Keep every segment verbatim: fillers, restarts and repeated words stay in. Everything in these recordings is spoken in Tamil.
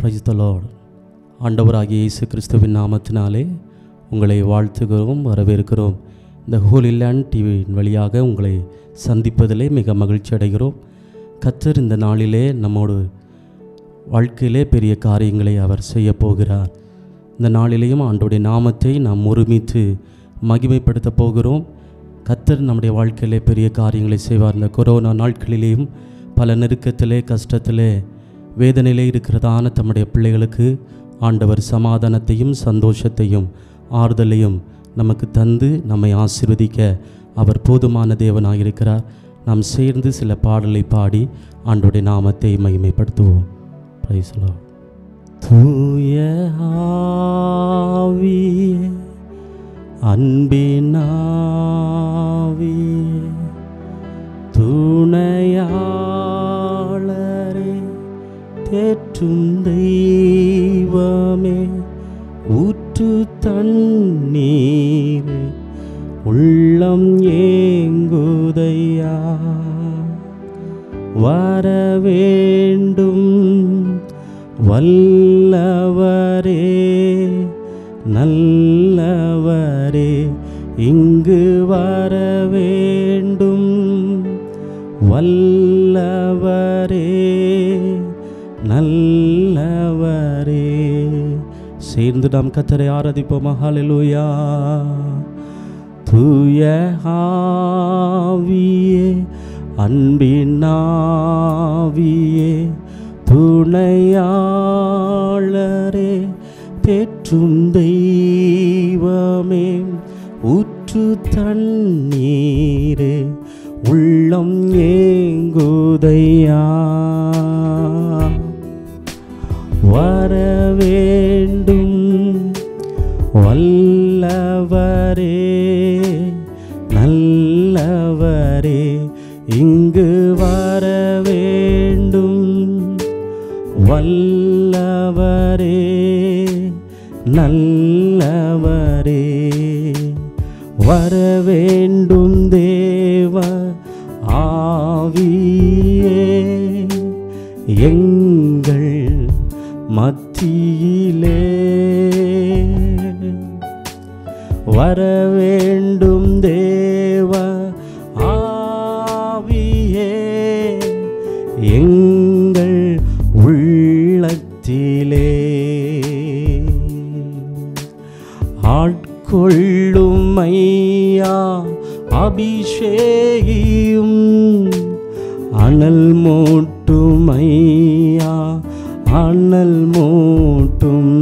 Price the Lord. ஆண்டவராகிய இயேசு கிறிஸ்துவின் நாமத்தினாலே உங்களை வாழ்த்துகிறோம், வரவேற்கிறோம். இந்த ஹோலி லேண்ட் டிவியின் வழியாக உங்களை சந்திப்பதிலே மிக மகிழ்ச்சி அடைகிறோம். கர்த்தர் இந்த நாளிலே நம்மோடு வாழ்க்கையிலே பெரிய காரியங்களை அவர் செய்ய போகிறார். இந்த நாளிலேயும் ஆண்டவருடைய நாமத்தை நாம் ஒருமித்து மகிமைப்படுத்த போகிறோம். கர்த்தர் நம்முடைய வாழ்க்கையிலே பெரிய காரியங்களை செய்வார். இந்த கொரோனா நாட்களிலேயும் பல நெருக்கத்திலே, கஷ்டத்திலே, வேதனையிலே இருக்கிறதான தம்முடைய பிள்ளைகளுக்கு ஆண்டவர் சமாதானத்தையும் சந்தோஷத்தையும் ஆறுதலையும் நமக்கு தந்து நம்மை ஆசீர்வதிக்க அவர் போதுமான தேவனாக இருக்கிறார். நாம் சேர்ந்து சில பாடலை பாடி ஆண்டவருடைய நாமத்தை மகிமைப்படுத்துவோம். Praise the lord. தூய ஆவியே, அன்பின் ஆவியே, துணையாளரே, தேற்றும் தெய்வமே, ஊற்று தண்ணீர் உள்ளம் ஏங்குதையா, வரவேண்டும் வல்லவரே, நல்லவரே, இங்கு வரவேண்டும் வல்லவரே, நல்லவரே. சேர்ந்து நாம் கர்த்தரை ஆராதிப்போம். ஹல்லேலூயா. தூய ஆவியே, அன்பின் ஆவியே, துணையாளரே, தேற்றும் தெய்வமே, ஊற்று தண்ணீரே, உள்ளம் ஏங்குதையா, வரவேண்டும் வல்லவரே, நல்லவரே, இங்கு வரவேண்டும் வல்லவரே, நல்லவரே, வரவேண்டும் தேவ ஆவியே, எங்கள் மத்தியிலே வரவேண்டும் தேவ ஆவியே, எங்கள் உள்ளத்திலே ஆட்கொள்ளும் ஐயா, அபிஷேகியும், அனல் மூட்டும் ஐயா, அனல் மூட்டும்,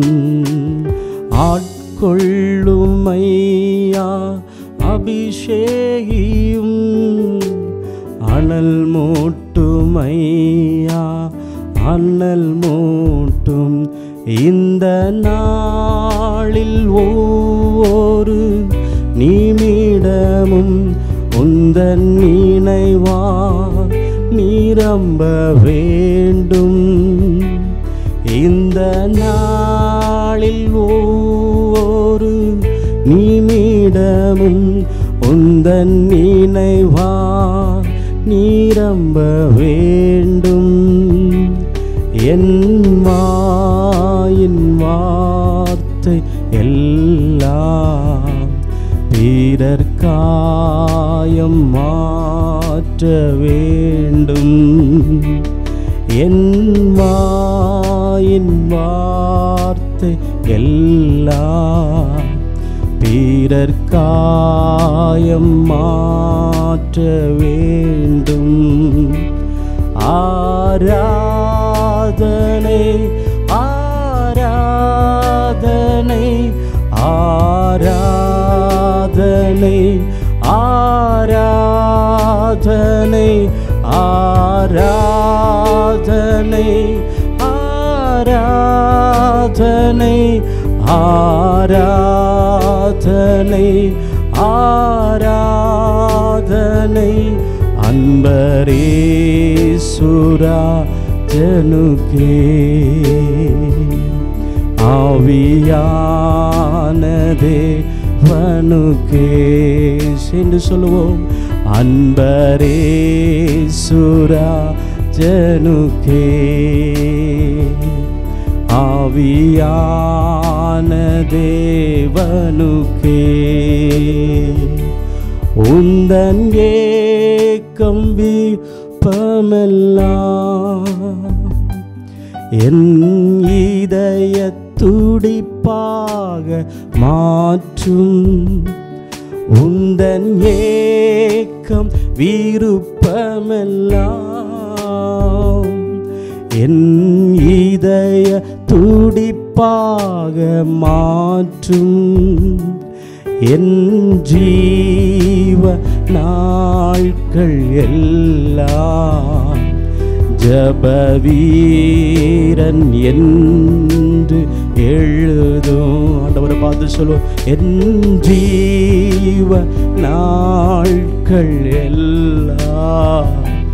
ஆட்கொள்ளும் ஐயா, அபிஷேகியும், அனல் மூட்டும் ஐயா, அனல் மூட்டும். இந்த நாளில் ஒவ்வொரு நிமிடமும் உந்தன் நினைவா நிரம்ப வேண்டும். இந்த நாளில் ஒவ்வொரு நிமிடமும் உந்தன் நினைவா நிரம்ப வேண்டும். என் வாயின் வார்த்தை எல்லாம் பிறர் காயம் மாற்ற வேண்டும். என் வாயின் வார்த்தை எல்லாம் பிறர் காயம் மாற்ற வேண்டும். ஆராதனை ஆராதனை ஆராதனை ஆராதனை ஆராதனை ஆராதனை ஆராதனை ஆராதனை அன்பரேசுரா ஜனுக்கே, ஆவியானதே வனுக்கே. சென்று சொல்லுவோம். அன்பரேசுரா ஜனுக்கே, ஆவியான தேவனுக்கே உந்தன் ஏக்கம் விருப்பமெல்லாம் என் இதய துடிப்பாக மாற்றும் உந்தன் ஏக்கம் விருப்பமெல்லாம் என் இதய துடிப்பாக மாற்றும் என் ஜீவ நாட்கள் எல்லாம் ஜபவீரன் என்று எழுதும். ஆண்டவரை பார்த்து சொல்லுவோம், என் ஜீவ நாட்கள் எல்லாம்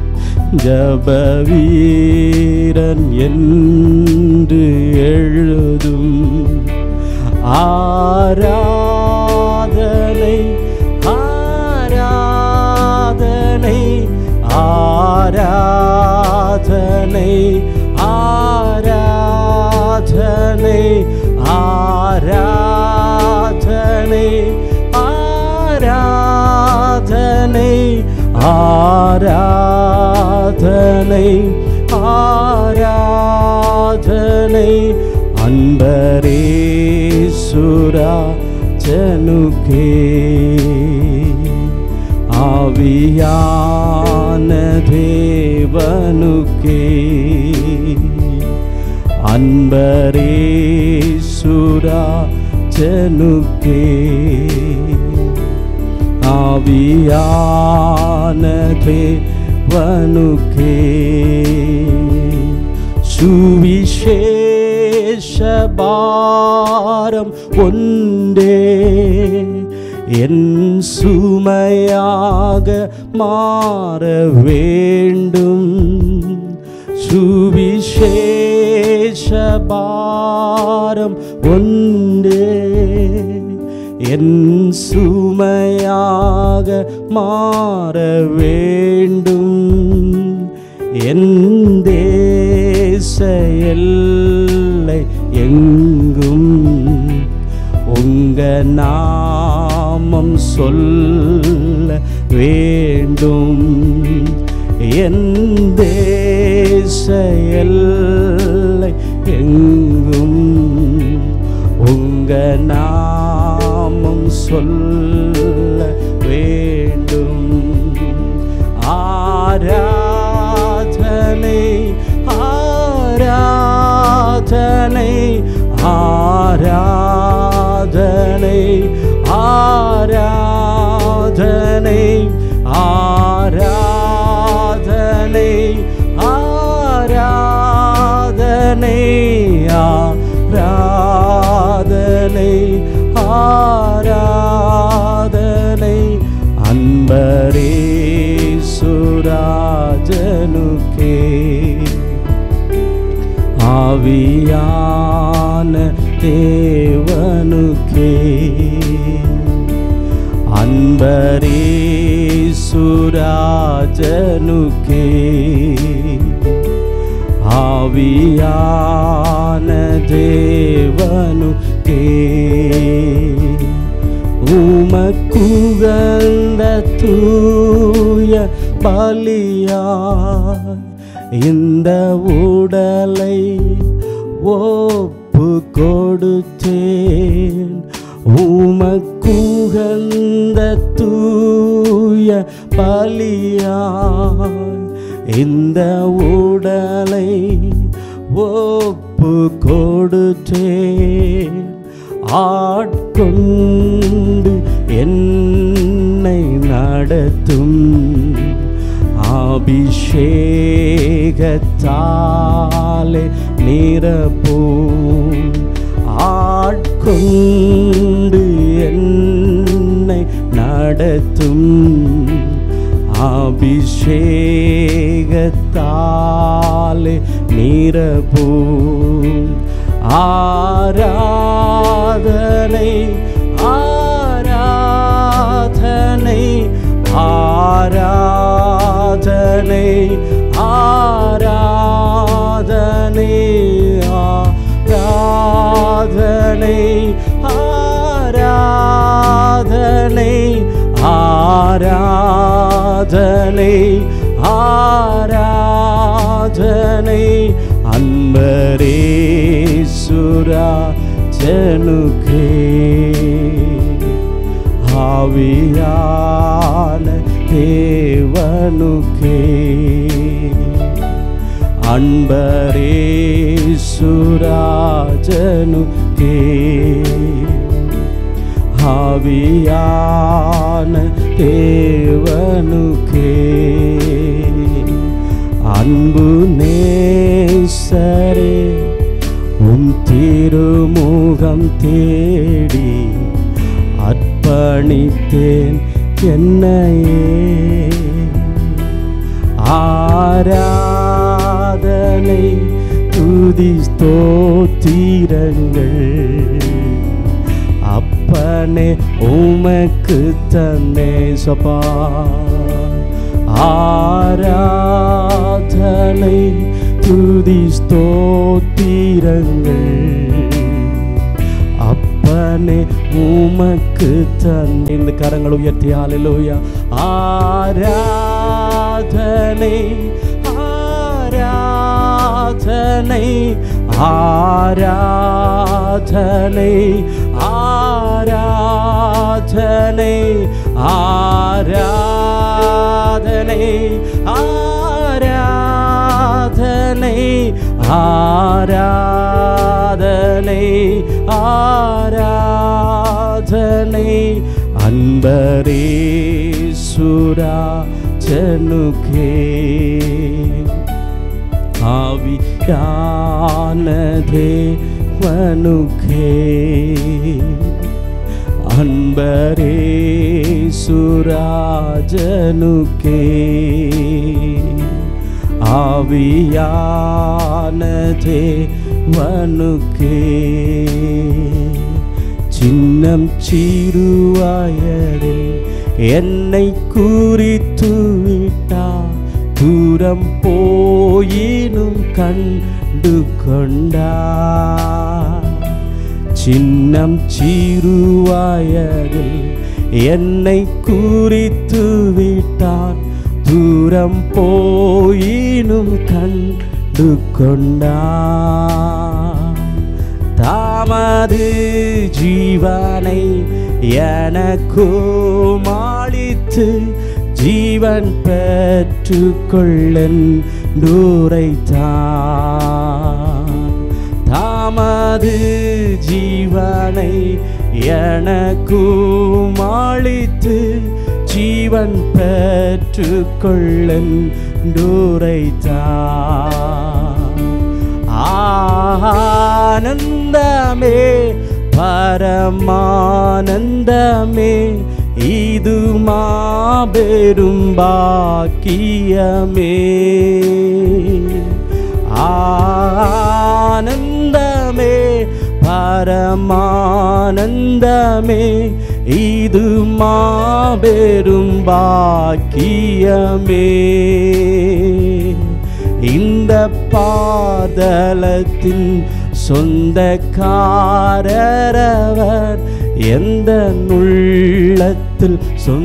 ஜபவீரன் என்று எழுதும். ஆராதனை ஆராதனை ஆராதனை ஆராதனை ஆராதனை ஆராதனை ஆராதனை ஆராதனை அன்பரேசுராஜனுக்கே ஆவியான தேவனுக்கே அன்பரேசுராஜனுக்கே ஆவியான தேவனுக்கே சுவிசேஷ பாரம் ஒன்றே என் சுமையாக மாற வேண்டும். சுவிசேஷ பாரம் ஒன்றே என் சுமையாக மாற வேண்டும். என் தேச எல்லை எங்கும் உங்க நாமம் சொல்ல வேண்டும். என் தேச எல்லை எங்கும் உங்க நாமம் சொல்ல வேண்டும். ஆராதனை ஆராதனை ஆராதனை ஆராதனை ஆராதனை ஆராதனை ஆராதனை ஆராதனை அன்பரேசுராஜனுக்கே ஆவியான தேவனுக்கே அன்பரேசுராஜனுக்கே ஆவியான தேவனுக்கே உமக்குகந்த தூய பலியாய் இந்த உடலை ஒப்பு கொடுத்தேன். உமக்குகந்த தூய பலியாய் இந்த உடலை ஒப்பு கொடுத்தேன். ஆட்கொண்டு என்னை நடத்தும் அபிஷேகத்தாலே நிரப்பும். ஆட்கொண்டு என்னை நடத்தும் அபிஷேகத்தாலே நிரப்பும். ஆராதனை ஆராதனை ஆராதனை ஆராதனை ஆராதனை ஆராதனை ஆராதனை ஆராதனை அன்பரேசுராஜனுக்கே ஆவியான தேவனுக்கே அன்பரேசுராஜனுக்கே ஆவியான தேவனுக்கே அன்பு நேசரே உம் திருமுகம் தேடி அர்ப்பணித்தேன் என்னையே ஆராதனை துதி ஸ்தோத்திரங்கள் அப்பனே உமக்கு தன்னே சபா ஆராதனை துதி ஸ்தோத்திரங்கள் அப்பனே உமக்கு தன்னே. இந்த கரங்களை உயர்த்தி ஹல்லேலூயா. ஆராதனை ஆராதனை ஆராதனை ஆராதனை ஆராதனை ஆராதனை ஆராதனை ஆராதனை அன்பரேசுராஜனுக்கே ஆவியான தேவனுக்கே அன்பரேசுராஜனுக்கே ஆவியான தேவனுக்கே சின்னம் சிறுவயதில் என்னை குறித்து விட்டார் தூரம் போயினும் கண்டு கொண்டார் சின்னம் சிறுவயதில் என்னை குறித்து விட்டார் தூரம் போயினும் கண்டு கொண்டார் தாமது ஜீவனை எனக்கும் அளித்து ஜீவன் பெற்றுக்கொள்ளென்றுரைத்தான் தாமது ஜீவனை எனக்கும் அளித்து ஜீவன் பெற்றுக்கொள்ளென்றுரைத்தான் ஆனந்தமே பரமானந்தமே இது மாபெரும் பாக்கியமே ஆனந்தமே பரமானந்தமே இது மாபெரும் பாக்கியமே இந்த பாதலத்தின் சொந்தக்காரரவர் எந்த உள்ளத்தில்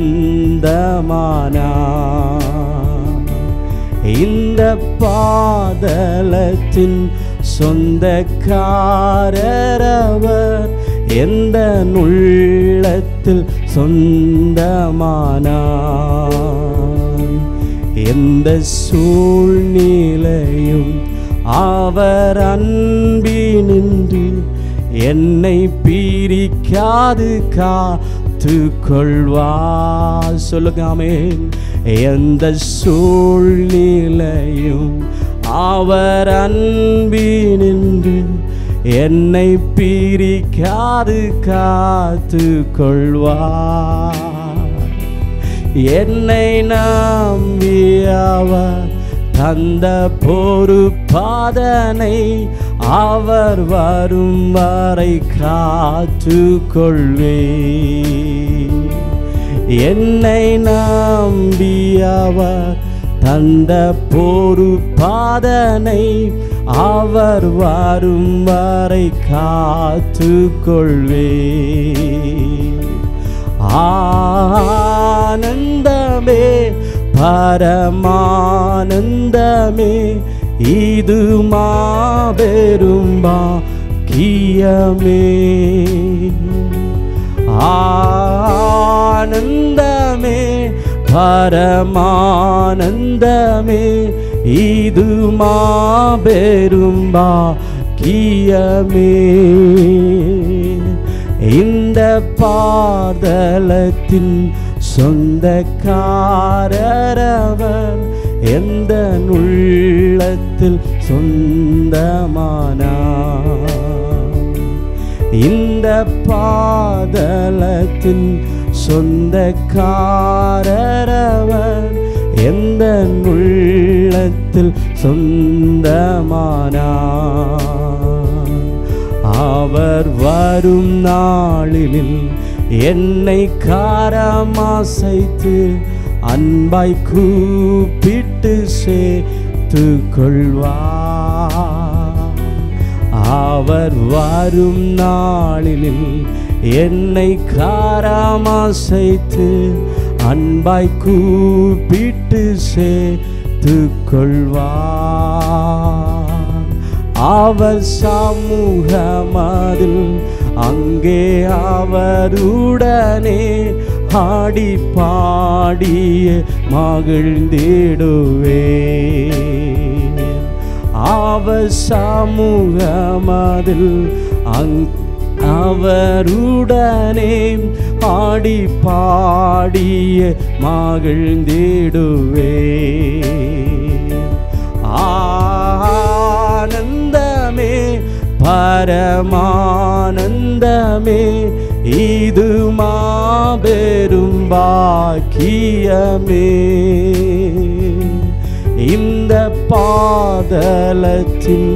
சொந்தமானார் இந்த பாதலத்தின் சொந்தக்காரரவர் எந்த உள்ளத்தில் சொந்தமானார் எந்த சூழ்நிலையும் அவர் அன்பினின்று என்னை பிரிக்காது காத்து கொள்வார் சொல்லுங்க ஆமென் எந்த சூழ்நிலையும் அவர் அன்பினின்று என்னை பிரிக்காது காத்து கொள்வார் என்னை நம்பியவர் தந்த பொறுப்பாதனை அவர் வரும் வரை காத்து கொள்வே என்னை நம்பியவர் தந்த பொறுப்பாதனை அவர் வரும் வரை காத்து கொள்வே. ஆனந்தமே பரமானந்தமே இது மாபெரும் பாக்கியமே. ஆனந்தமே பரமானந்தமே இது மாபெரும் பாக்கியமே. இந்த பாதலத்தின் சொந்தக்காரரவர் எந்த உள்ளத்தில் சொந்தமானார். இந்த பாதலத்தின் சொந்தக்காரரவர் எந்த உள்ளத்தில் சொந்தமானார். அவர் வரும் நாளில் என்னை காரமாசைத்து அன்பாய் கூப்பிட்டு சேர்த்து கொள்வார். அவர் வரும் நாளில் என்னை காரமாசைத்து அன்பாய் கூப்பிட்டு சேர்த்து கொள்வார். அவர் சமூகமதில் அங்கே அவருடனே ஆடி பாடிய மகிழ்ந்திடுவே. அவர் சமூகமதில் அங் அவருடனே ஆடி பாடிய மகிழ்ந்திடுவே. ஆனந்தமே பரமானந்தமே இது மாபெரும் பாக்கியமே. இந்த பாதலத்தின்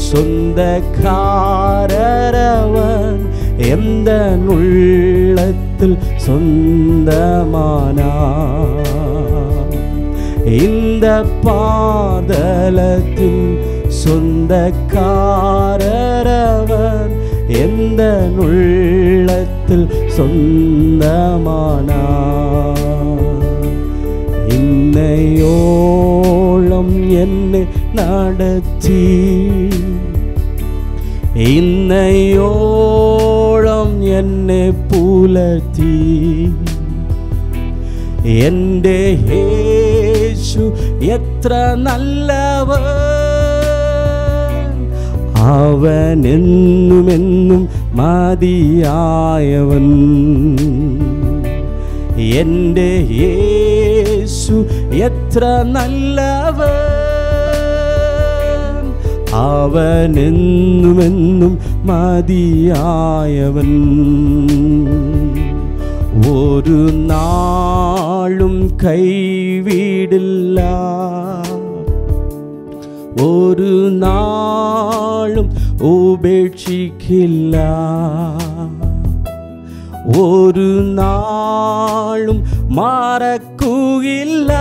சொந்தக்காரரவர் எந்த உள்ளத்தில் சொந்தமானார். இந்த பாதலத்தின் சொந்தக்காரரவர் எந்த உள்ளத்தில் சொந்தமானார். இன்னையோளம் என்னை நடத்தி இன்னையோளம் என்னை புலர்த்தி എന്റെ യേശു എത്ര നല്ലവൻ അവൻ എന്നും എന്നും മതിയായവൻ എന്റെ യേശു എത്ര നല്ലവൻ അവൻ എന്നും എന്നും മതിയായവൻ ഒരു നാളും കൈവിടില്ല ഒരു നാളും ഉപേക്ഷിക്കില്ല ഒരു നാളും മറക്കുകയില്ല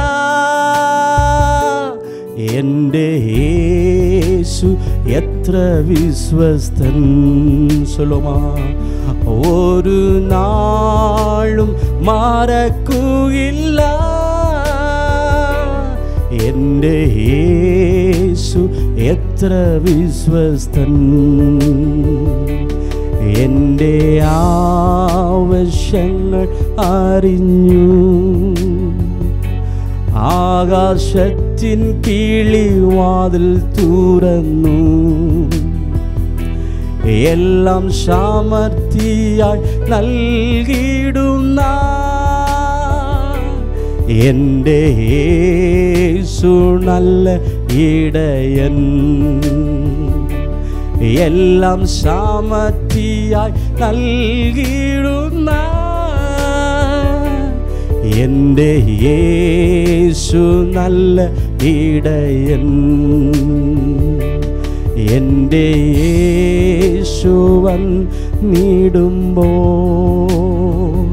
എൻ്റെ യേശു എത്ര വിശ്വസ്തൻ சொல்லுமா ഒരു നാളും മറക്കുകയില്ല എൻ്റെ യേശു എത്ര വിശ്വസ്തൻ എൻ്റെ ആവശ്യങ്ങൾ അറിഞ്ഞു ആകാശത്തിൻ കിളിവാതിൽ തുറന്നു എല്ലാം സമൃദ്ധിയായി നൽകിയിടുന്ന എൻ്റെ യേശു നല്ല ഇടയൻ എല്ലാം സമൃദ്ധിയായി നൽകിയിടുന്ന എൻ്റെ യേശു നല്ല ഇടയൻ എൻ്റെ യേശു വന്നിടുമ്പോൾ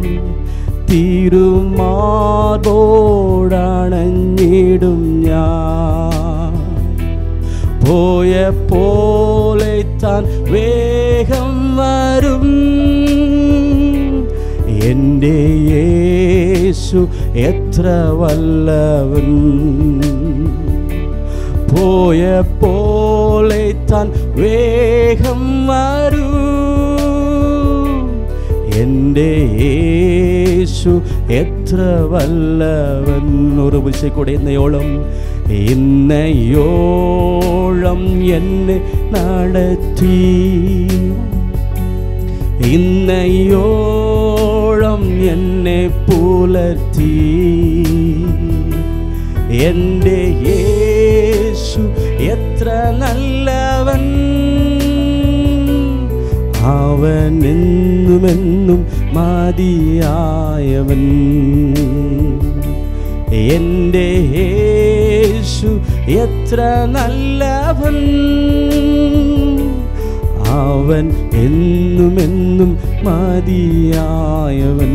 തിരുമാർബോടണഞ്ഞിടും ഞാൻ போய போலைத்தான் வேகம் வரும். എൻ്റെ യേശു എത്ര വല്ലവൻ. പോയ പോലെത്താൻ വേഗം വരൂ. എൻ്റെ യേശു എത്ര വല്ലവൻ. ഒരു വിഷയം കൂടെ ഇന്നയോളം ഇന്നയോളം എന്നെ നടത്തി. ഇന്നയോളം എന്നെ പുലർത്തി. എൻ്റെ യേശു എത്ര നല്ലവൻ. അവൻ എന്നുമെന്നും മതിയായവൻ. എൻ്റെ യേശു എത്ര നല്ലവൻ. അവൻ എന്നുമെന്നും മതിയായവൻ.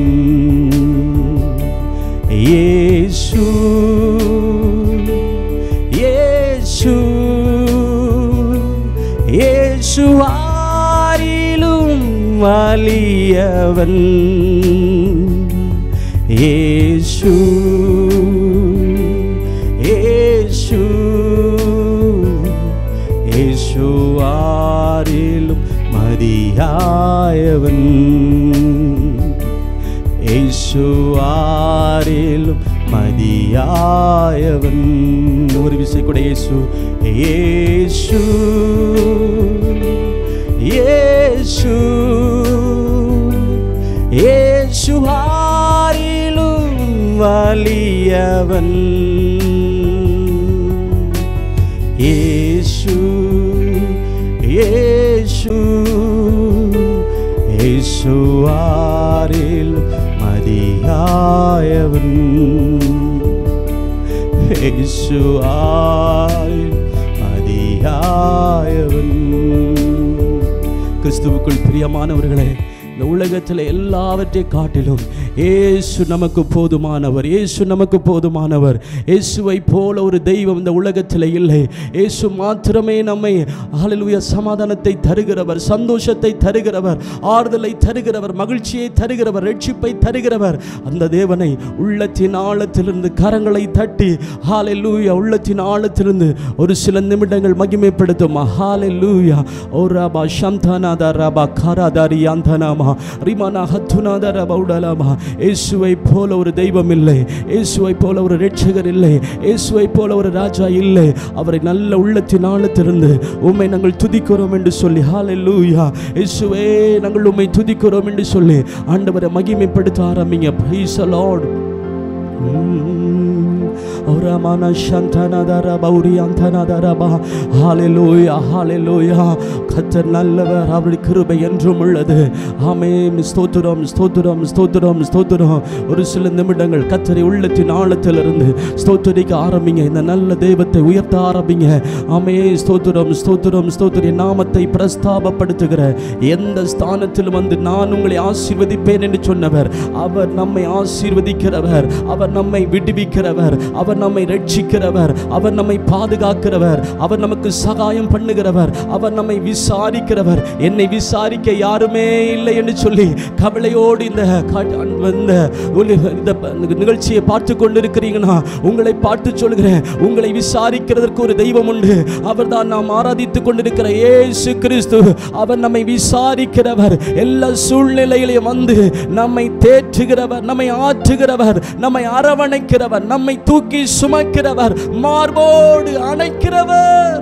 യേശു യേശു യേശു ആരിലും വലിയവൻ. യേശു യേശു യേശു ആരിലും മതിയായവൻ. യേശു ആരിലും മതിയായവൻ. ഒരു വിഷയം കൂടെ യേശു യേശു യേശു യേശു ആരിലും വലിയവൻ. യേശു യേശു യേശു ആരിലും മതിയായവൻ. യേശു ആരിലും மதியாயவன். கிறிஸ்துவுக்குள் பிரியமானவர்களே, இந்த உலகத்தில் எல்லாவற்றை காட்டிலும் இயேசு நமக்கு போதுமானவர். இயேசு நமக்கு போதுமானவர். இயேசுவை போல ஒரு தெய்வம் இந்த உலகத்தில் இல்லை. இயேசு மாத்திரமே நம்மை ஹல்லேலூயா சமாதானத்தை தருகிறவர், சந்தோஷத்தை தருகிறவர், ஆறுதலை தருகிறவர், மகிழ்ச்சியை தருகிறவர், ரட்சிப்பை தருகிறவர். அந்த தேவனை உள்ளத்தின் ஆழத்திலிருந்து கரங்களை தட்டி ஹல்லேலூயா உள்ளத்தின் ஆழத்திலிருந்து ஒரு சில நிமிடங்கள் மகிமைப்படுத்தும். ஹல்லேலூயா. ஓ ரபா ஷம்தானாதா ரபா கராதாரி யாந்தனாமா ரிமானா ஹத்துனாதா ரபா உடலாமா. இயேசுவை போல ஒரு தெய்வம் இல்லை. இயேசுவை போல ஒரு இரட்சகர் இல்லை. இயேசுவை போல ஒரு ராஜா இல்லை. அவரை நல்ல உள்ளத்தின் ஆழத்திலிருந்து உம்மை நாங்கள் துதிக்கிறோம் என்று சொல்லி ஹல்லேலூயா இயேசுவே நாங்கள் உம்மை துதிக்கிறோம் என்று சொல்லி ஆண்டவரை மகிமைப்படுத்த ஆரம்பிங்க. Praise the Lord. Oramana shantana dara bauri antana dara ba. Hallelujah, hallelujah. கர்த்தர் நல்லவர், அவருடைய கிருபை என்றும் உள்ளது. ஆமென். ஸ்தோத்திரம், ஸ்தோத்திரம், ஸ்தோத்திரம், ஸ்தோத்திரம். ஒரு சில நிமிடங்கள் கர்த்தரை உள்ளத்தின் ஆழத்திலிருந்து ஸ்தோத்திரிக்க ஆரம்பிங்க. இந்த நல்ல தெய்வத்தை உயர்த்த ஆரம்பிங்க. ஆமென். ஸ்தோத்திரம், ஸ்தோத்திரம், ஸ்தோத்திர நாமத்தை பிரஸ்தாபப்படுத்துகிற எந்த ஸ்தானத்திலும் வந்து நான் உங்களை ஆசீர்வதிப்பேன் என்று சொன்னவர். அவர் நம்மை ஆசீர்வதிக்கிறவர், அவர் நம்மை விடுவிக்கிறவர், அவர் நம்மை ரட்சிக்கிறவர், அவர் நம்மை பாதுகாக்கிறவர், அவர் நமக்கு சகாயம் பண்ணுகிறவர், அவர் நம்மை விசாரிக்கிறவர். என்னை விசாரிக்க யாருமே இல்லை என்று சொல்லி கவலையோடு இந்த நிகழ்ச்சியை பார்த்து கொண்டிருக்கிறீங்கன்னா உங்களை பார்த்து சொல்கிறேன், உங்களை விசாரிக்கிறதற்கு ஒரு தெய்வம் உண்டு. அவர் தான் நாம் ஆராதித்துக் கொண்டிருக்கிற இயேசு கிறிஸ்து. அவர் நம்மை விசாரிக்கிறவர், எல்லா சூழ்நிலையிலும் வந்து நம்மை தேற்றுகிறவர், நம்மை ஆற்றுகிறவர், நம்மை அரவணைக்கிறவர், நம்மை தூக்கி சுமக்கிறவர், மார்போடு அணைக்கிறவர்.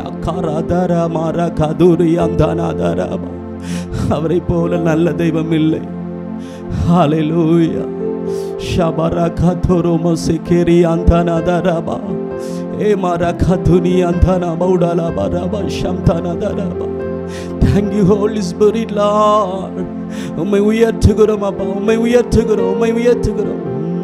அவரை போல நல்ல தெய்வம் இல்லை. ஹல்லேலூயா. ஷபரகதோரோமோ சிகேரி அந்தனதரபா ஏமரகதுனி அந்தனமௌடலபரபா ஷம்தனதரபா. Thank you Holy Spirit Lord. உம்மை உயர்த்துகிறோம் அப்பா, உம்மை உயர்த்துகிறோம், உம்மை உயர்த்துகிறோம்.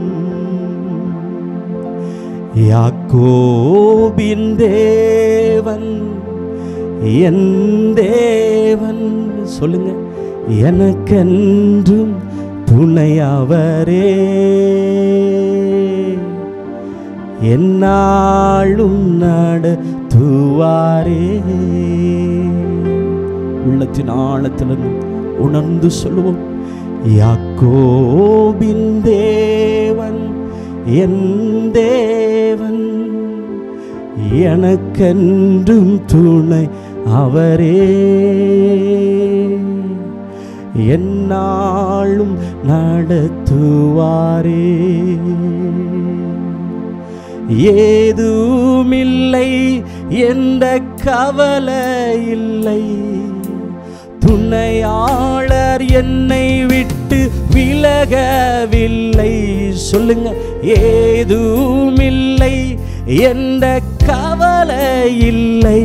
யாக்கோபின் தேவன் என் தேவன் சொல்லுங்க. எனக்கென்றும் துணையவரே, என்னாலும் நடத்துபவரே. நடத்துவாரே. உள்ளத்தின் ஆழத்திலிருந்து உணர்ந்து சொல்லுவோம், யாக்கோபின் தேவன் என் தேவன், எனக்கென்றும் துணை அவரே. என்னாலும் நடத்துவாரே. ஏதுமில்லை என்ற கவலை இல்லை, துணையாளர் என்னை விட்டு விலகவில்லை. சொல்லுங்க, ஏதுமில்லை என்ற கவலை இல்லை,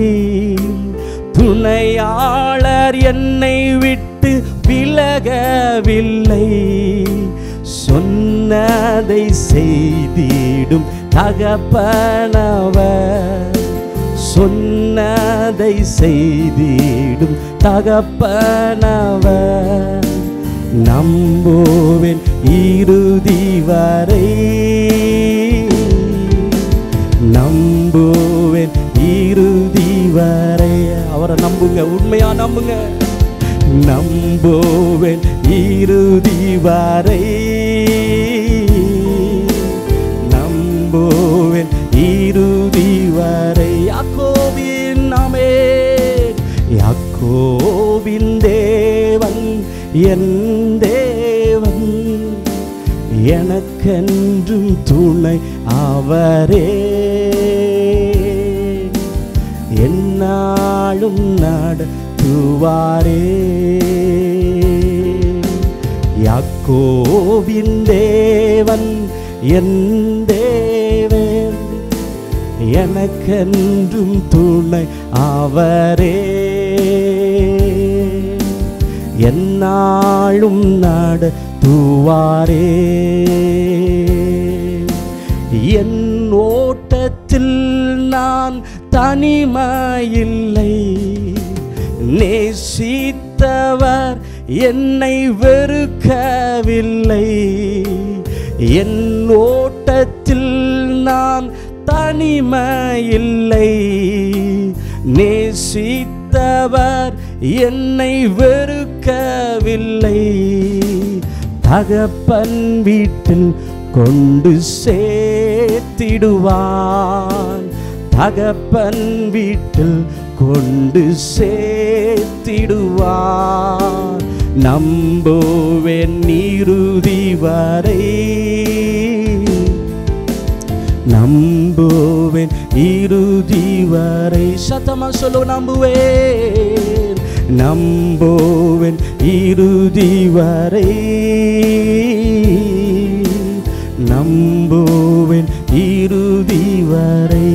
துணையாளர் என்னை விட்டு விலகவில்லை. சொன்னதை செய்திடும் தகப்பனவர், சொன்னதை செய்திடும் தகப்பனவர். நம்புவேன் இறுதி வரை, நம்புவேன் இறுதி வரை. அவரை நம்புங்க, உண்மையா நம்புங்க. நம்புவேன் இறுதி வரை, நம்புவேன் இறுதி வரை. யாக்கோபின் நாமே, யாக்கோபின் தேவன் என் தேவன், எனக்கென்றும் துணை அவரே. என்னாலும் நடத்துவாரே. யாக்கோபின் தேவன் என் தேவன், எனக்கென்றும் துணை அவரே. என்னாலும் நடத்துவாரே. என் ஓட்டத்தில் நான் தனிமையில்லை, நேசித்தவர் என்னை வெறுக்கவில்லை. என் ஓட்டத்தில் நான் தனிமையில்லை, நேசித்தவர் என்னை வெறுக்கவில்லை. தகப்பன் வீட்டில் கொண்டு சேர்த்திடுவான், தகப்பன் வீட்டில் கொண்டு சேர்த்திடுவான். நம்புவேன் இறுதி வரை, நம்புவேன் இறுதி வரை. சத்தமா சொல்லு, நம்புவேன், நம்புவேன் இறுதி வரை, நம்புவேன் இறுதி வரை.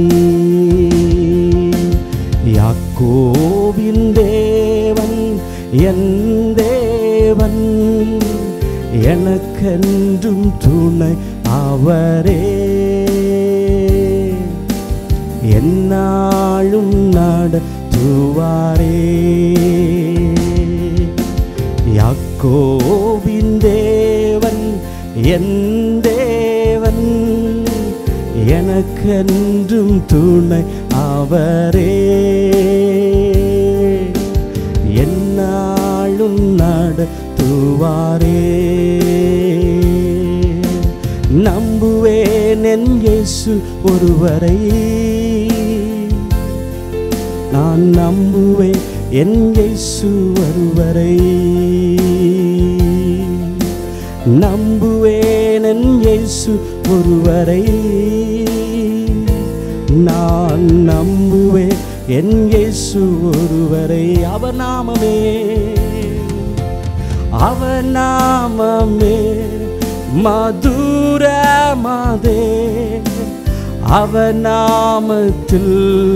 யாக்கோபின் தேவன் என் தேவன், எனக்கென்றும் துணை அவரே. என்னாலும் நடத்துவாரே. யாக்கோபின் தேவன் என் தேவன், எனக்கென்றும் துணை அவரே. என்னாலும் நடத்துவாரே. நம்புவேன் என் இயேசு ஒருவரை, நான் நம்புவேன் என் இயேசு ஒருவரை. நம்புவேன் என் இயேசு ஒருவரை, நான் நம்புவேன் என் இயேசு ஒருவரை. அவர் நாமமே, அவர் நாமமே மதுரமாதே. அவர் நாமத்தில்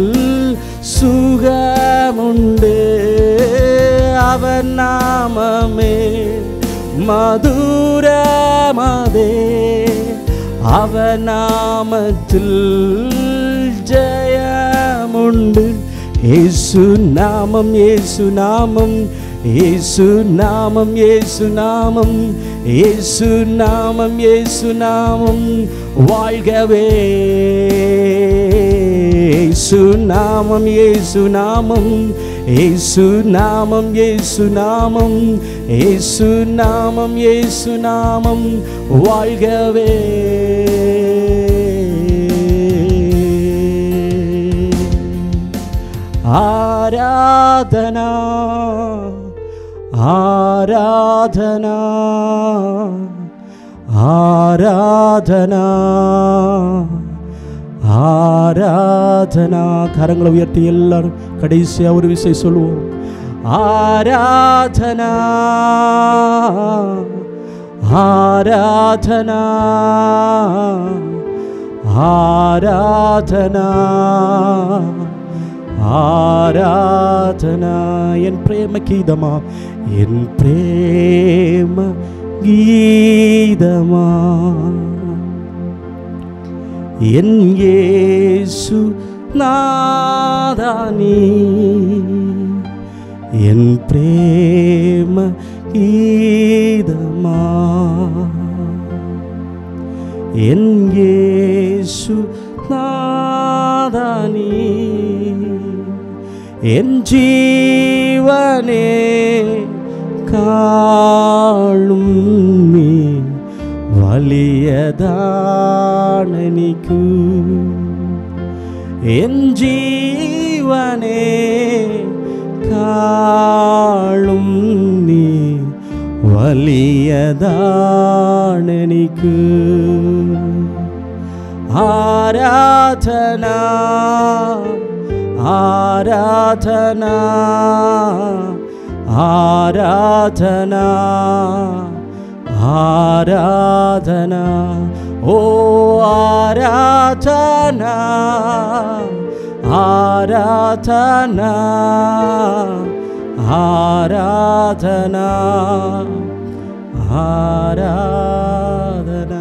சுகமுண்டு, அவர் நாமமே மதுரமாதே. அவர் நாமத்தில் ஜெயமுண்டு. இயேசு நாமம், இயேசு நாமம், இயேசு நாமம், இயேசு நாமம், இயேசு நாமம், இயேசு நாமம் வாழ்கவே. இயேசு நாமம், இயேசு நாமம், இயேசு நாமம், இயேசு நாமம், இயேசு நாமம், இயேசு நாமம் வாழ்கவே. ஆராதனா ஆராதனா ஆராதனா ஆராதனா. கரங்களை உயர்த்தி எல்லாரும் கடைசியா ஒரு விஷயம் சொல்லுவோம். ஆராதனா ஆராதனா ஆராதனா ஆராதனா. என் பிரேம கீதமா, என் பிரேம கீதமா, என் இயேசு நாதானி, என் பிரேம கீதமா, என் இயேசு நாதானி, என் ஜீவனே காளும் நீ വലിയതാണെനിക്കു, എൻ ജീവനെ കാളും നീ വലിയതാണെനിക്കു. ആരാധന ആരാധന ആരാധന ആരാധന. ഓ ആരാധന ആരാധന ആരാധന ആരാധന.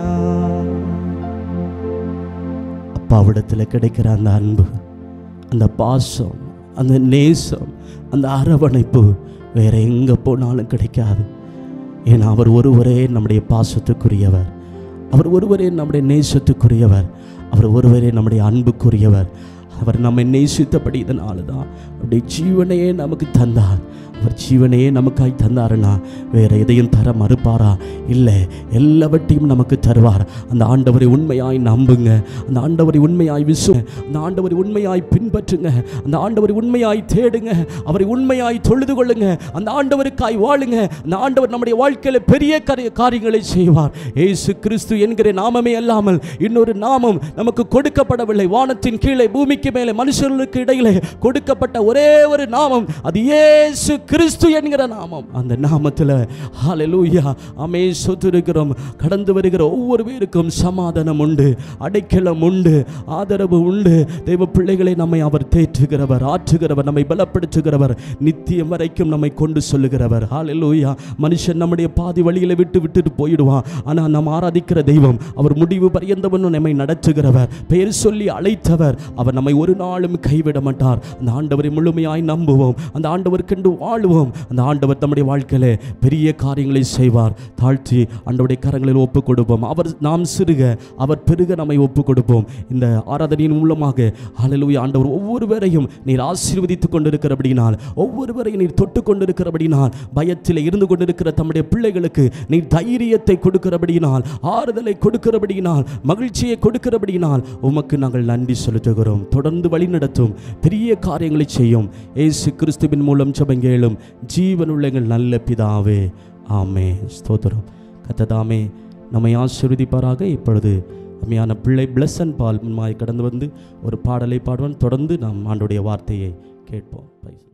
அப்பாவிடத்தில் கிடைக்கிற அந்த அன்பு, அந்த பாசம், அந்த நேசம், அந்த அரவணைப்பு வேற எங்கே போனாலும் கிடைக்காது. ஏன்னா அவர் ஒருவரே நம்முடைய பாசத்துக்குரியவர், அவர் ஒருவரே நம்முடைய நேசத்துக்குரியவர், அவர் ஒருவரே நம்முடைய அன்புக்குரியவர். அவர் நம்மை நேசித்தபடி இதனால தான் அவருடைய ஜீவனையே நமக்கு தந்தார். அவர் ஜீவனையே நமக்காய் தந்தாருன்னா வேற எதையும் தர மறுப்பாரா? இல்லை, எல்லாவற்றையும் நமக்கு தருவார். அந்த ஆண்டவரை உண்மையாய் நம்புங்க, அந்த ஆண்டவரை உண்மையாய் விசுங்க, அந்த ஆண்டவரை உண்மையாய் பின்பற்றுங்க, அந்த ஆண்டவரை உண்மையாய் தேடுங்க, அவரை உண்மையாய் தொழுது கொள்ளுங்க, அந்த ஆண்டவருக்காய் வாழுங்க. அந்த ஆண்டவர் நம்முடைய வாழ்க்கையில் பெரிய காரியங்களை செய்வார். இயேசு கிறிஸ்து என்கிற நாமமே அல்லாமல் இன்னொரு நாமம் நமக்கு கொடுக்கப்படவில்லை. வானத்தின் கீழே பூமிக்கு மேலே மனுஷர்களுக்கு இடையிலே கொடுக்கப்பட்ட ஒரே ஒரு நாமம் அது இயேசு கிறிஸ்து என்கிற நாமம். அந்த நாமத்தில் ஹல்லேலூயா ஆமே சொத்துருக்கிறோம். கடந்து வருகிற ஒவ்வொரு பேருக்கும் சமாதானம் உண்டு, அடைக்கலம் உண்டு, ஆதரவு உண்டு. தெய்வ பிள்ளைகளை நம்மை அவர் தேற்றுகிறவர், ஆற்றுகிறவர், நம்மை பலப்படுத்துகிறவர், நித்தியம் வரைக்கும் நம்மை கொண்டு சொல்லுகிறவர். ஹல்லேலூயா. மனுஷன் நம்முடைய பாதி வழியில விட்டு விட்டுட்டு போயிடுவான். ஆனால் நாம் ஆராதிக்கிற தெய்வம் அவர் முடிவு பரியந்தவன் நம்மை நடத்துகிறவர், பெயர் சொல்லி அழைத்தவர். அவர் நம்மை ஒரு நாளும் கைவிட மாட்டார். அந்த ஆண்டவரை முழுமையாய் நம்புவோம், அந்த ஆண்டவருக்கென்று வாழ்வோம். அந்த ஆண்டவர் நம்முடைய வாழ்க்கையிலே பெரிய காரியங்களை செய்வார். தாழ்த்தி ஆண்டவருடைய கரங்களில் ஒப்பு கொடுப்போம். அவர் நாம் சிறுக அவர் பெருக நம்மை ஒப்பு கொடுப்போம். இந்த ஆராதனையின் மூலமாக ஹல்லேலூயா ஆண்டவர் ஒவ்வொருவரையும் நீர் ஆசீர்வதித்துக் கொண்டிருக்கிறபடினால், ஒவ்வொருவரையும் நீர் தொட்டு கொண்டிருக்கிறபடினால், பயத்தில் இருந்து கொண்டிருக்கிற தம்முடைய பிள்ளைகளுக்கு நீர் தைரியத்தை கொடுக்கிறபடினால், ஆறுதலை கொடுக்கிறபடினால், மகிழ்ச்சியை கொடுக்கிறபடினால் உமக்கு நாங்கள் நன்றி செலுத்துகிறோம். தொடர்ந்து வழி நடத்தும், பெரிய காரியங்களை செய்யும். இயேசு கிறிஸ்துவின் மூலம் ஜெபங்கேளும் ஜீவனுள்ள எங்கள் நல்ல பிதாவே, ஆமே. ஸ்தோத்திரம். கர்த்தர் நம்மை ஆசீர்வதிப்பாராக. இப்பொழுது அம்மையான பிள்ளை பிளஸன் பால் முன்மாய் கடந்து வந்து ஒரு பாடலை பாடுவான். தொடர்ந்து நாம் ஆண்டவருடைய வார்த்தையை கேட்போம்.